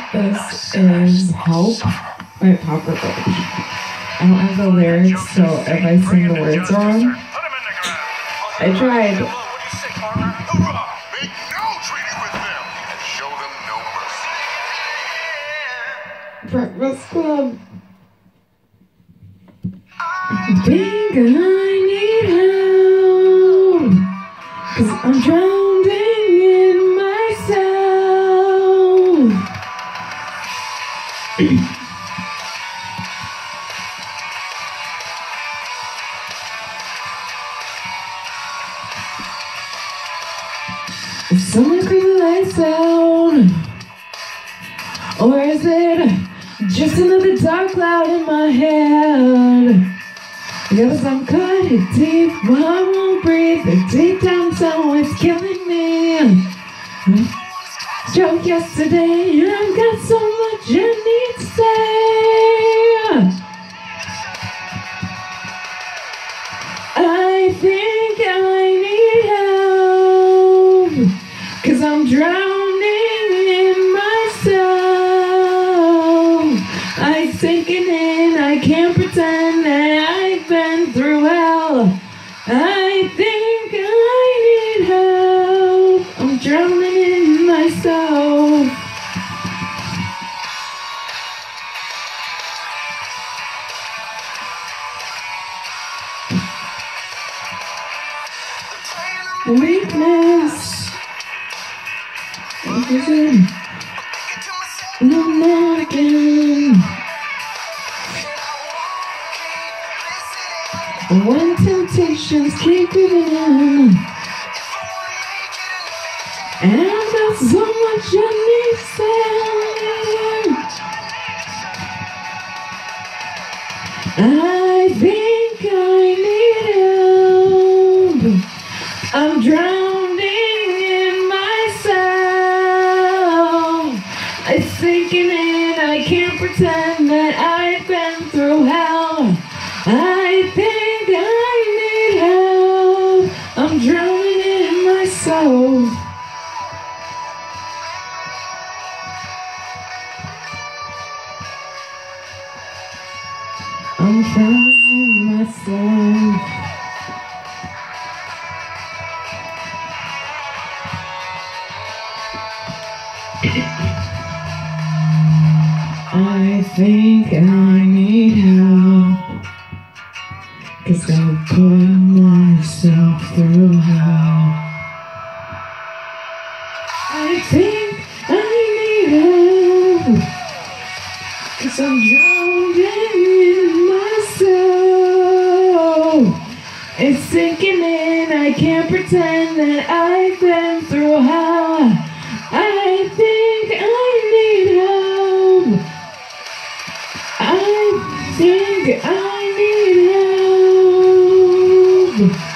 This is Help by Papa Roach. I don't have the lyrics, so if I sing the words wrong, I tried. Make no treaty with them and show them no mercy. Breakfast Club. I think I need help, 'cause I'm drowning in myself. Is someone creep the lights out? Or is it just another dark cloud in my head? Because I'm cut deep, well, I won't breathe. The deep down someone's killing me. Stroke yesterday, and I've got so much I need to say. I think I need help, 'cause I'm drowning in myself. I'm sinking in, I can't pretend that I've been through hell. I think I need help. I'm drowning in myself. Weakness. No, not again. When temptations keep giving in, and I've got so much I need to say. I think I need help. I'm drowning in myself. I'm sinking in, I can't pretend that I've been through hell. I think I need help. I'm drowning in myself. I'm drowning in myself. I think I need help, 'cause I'm putting myself through hell. I think I need help, 'cause I'm drowning in myself. It's sinking in, I can't pretend that I've been through hell. I think I need help. I think I need help.